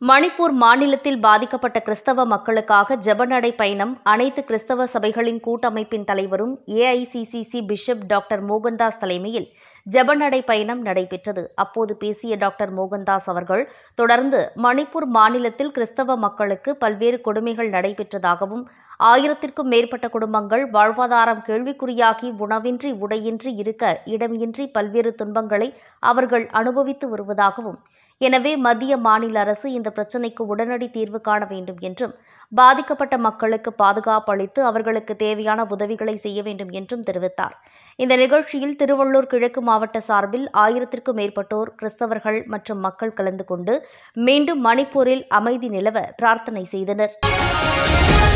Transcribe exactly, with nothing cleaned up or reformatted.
மணிப்பூர் மாநிலத்தில் பாதிக்கப்பட்ட கிறிஸ்தவ மக்களுக்காக ஜெபநடை பயணம் அனைத்து கிறிஸ்தவ சபைகளின் கூட்டமைப்பின் தலைவரும் A I C C C bishop doctor Mohandas தலைமையில் ஜெபநடை பயணம் நடைபெற்றது. அப்போது பேசிய டாக்டர் மோகன்தாஸ் அவர்கள், தொடர்ந்து மணிப்பூர் மாநிலத்தில் கிறிஸ்தவ மக்களுக்கு பல்வேறு கொடுமைகள் நடைபெற்றதாகவும், ஆயிரத்திற்கும் மேற்பட்ட குடும்பங்கள் வாழ்வாதாரம் கேள்விக்குறியாகி உணவின்றி உடையின்றி இருக்க இடமின்றி பல்வேறு துன்பங்களை அவர்கள் அனுபவித்து வருவதாகவும், எனவே மத்திய மாநில அரசு இந்த பிரச்சினைக்கு உடனடி தீர்வு காண வேண்டும் என்றும், பாதிக்கப்பட்ட மக்களுக்கு பாதுகாப்பு அளித்து அவர்களுக்கு தேவையான உதவிகளை செய்ய வேண்டும் என்றும் தெரிவித்தார். இந்த நிகழ்ச்சியில் திருவள்ளூர் கிழக்கு மாவட்ட சார்பில் ஆயிரத்திற்கும் மேற்பட்டோர் கிறிஸ்தவர்கள் மற்றும் மக்கள் கலந்து கொண்டு மீண்டும் மணிப்பூரில் அமைதி நிலவ பிரார்த்தனை செய்தனர்.